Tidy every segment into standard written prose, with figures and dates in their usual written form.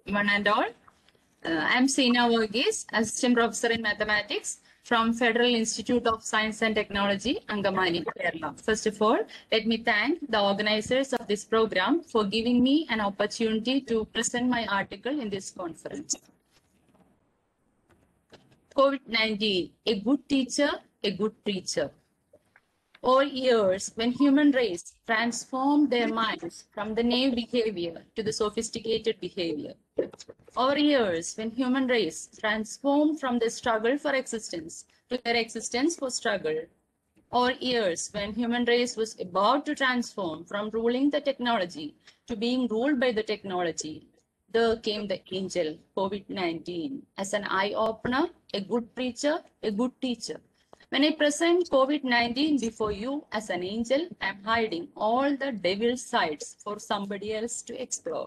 one and all. I'm Seena Varghese, Assistant Professor in Mathematics from Federal Institute of Science and Technology, Angamali, Kerala. First of all, let me thank the organizers of this program for giving me an opportunity to present my article in this conference. COVID-19, a good teacher, a good preacher. Over years, when human race transformed their minds from the naive behavior to the sophisticated behavior. Over years, when human race transformed from the struggle for existence to their existence for struggle. Over years, when human race was about to transform from ruling the technology to being ruled by the technology, there came the angel, COVID-19, as an eye-opener, a good preacher, a good teacher. When I present COVID-19 before you as an angel, I'm hiding all the devil's sides for somebody else to explore.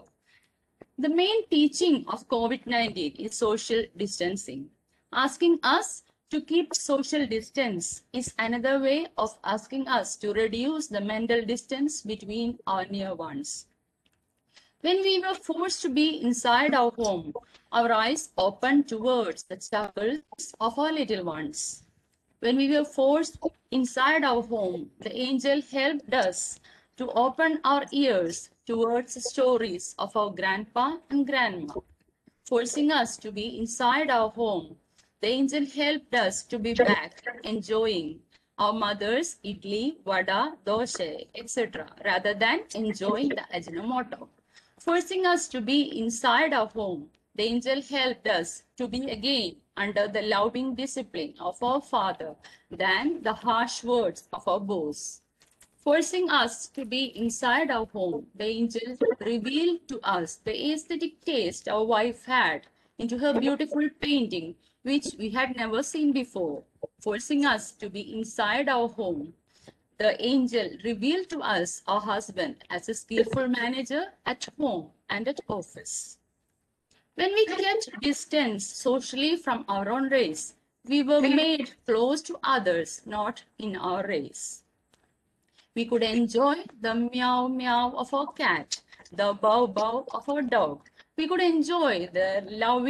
The main teaching of COVID-19 is social distancing. Asking us to keep social distance is another way of asking us to reduce the mental distance between our near ones. When we were forced to be inside our home, our eyes opened towards the struggles of our little ones. When we were forced inside our home, the angel helped us to open our ears towards the stories of our grandpa and grandma. Forcing us to be inside our home, the angel helped us to be back enjoying our mother's idli, vada, dosha, etc., rather than enjoying the Ajinomoto. Forcing us to be inside our home, the angel helped us to be again under the loving discipline of our father than the harsh words of our boss. Forcing us to be inside our home, the angel revealed to us the aesthetic taste our wife had into her beautiful painting, which we had never seen before. Forcing us to be inside our home, the angel revealed to us our husband as a skillful manager at home and at office. When we kept distance socially from our own race, we were made close to others, not in our race. We could enjoy the meow meow of our cat, the bow bow of our dog. We could enjoy the love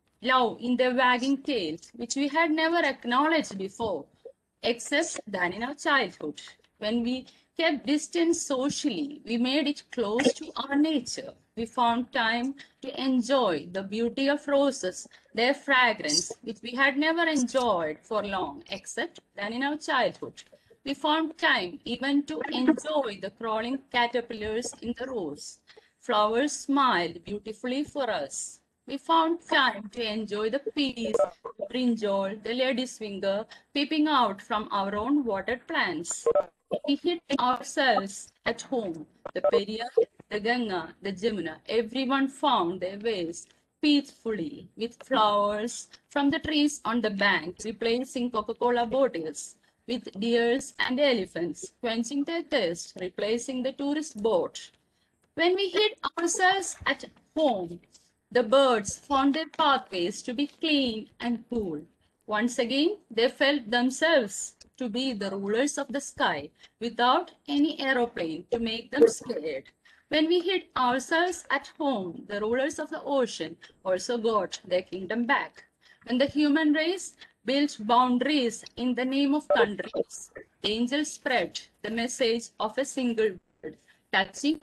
in their wagging tails, which we had never acknowledged before, except than in our childhood. When we kept distance socially, we made it close to our nature. We found time to enjoy the beauty of roses, their fragrance, which we had never enjoyed for long, except than in our childhood. We found time even to enjoy the crawling caterpillars in the rose. Flowers smiled beautifully for us. We found time to enjoy the peas, the brinjal, the lady's-finger peeping out from our own watered plants. We hid ourselves at home. The Periyar, the Ganga, the Jamuna, everyone found their ways peacefully with flowers from the trees on the bank, replacing Coca-Cola bottles, with deers and elephants, quenching their thirst, replacing the tourist boat. When we hid ourselves at home, the birds found their pathways to be clean and cool. Once again, they felt themselves to be the rulers of the sky without any aeroplane to make them scared. When we hid ourselves at home, the rulers of the ocean also got their kingdom back. When the human race built boundaries in the name of countries, the angels spread the message of a single word, touching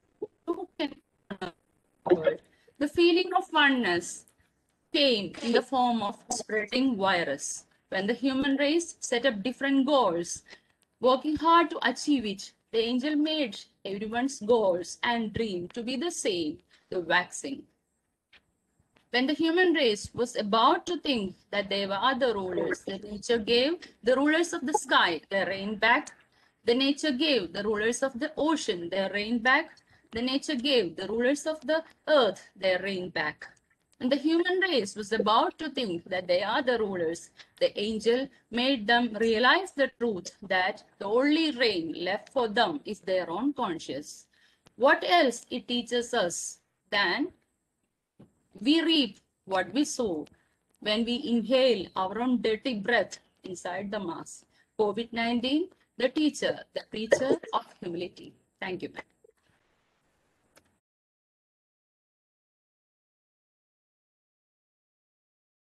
the feeling of oneness came in the form of spreading virus. When the human race set up different goals, working hard to achieve it, the angel made everyone's goals and dream to be the same, the vaccine. When the human race was about to think that they were other rulers, the nature gave the rulers of the sky their rain back. The nature gave the rulers of the ocean their rain back. The nature gave the rulers of the earth their rain back. When the human race was about to think that they are the rulers, the angel made them realize the truth that the only reign left for them is their own conscience. What else it teaches us than we reap what we sow when we inhale our own dirty breath inside the mass. COVID-19, the teacher, the preacher of humility. Thank you.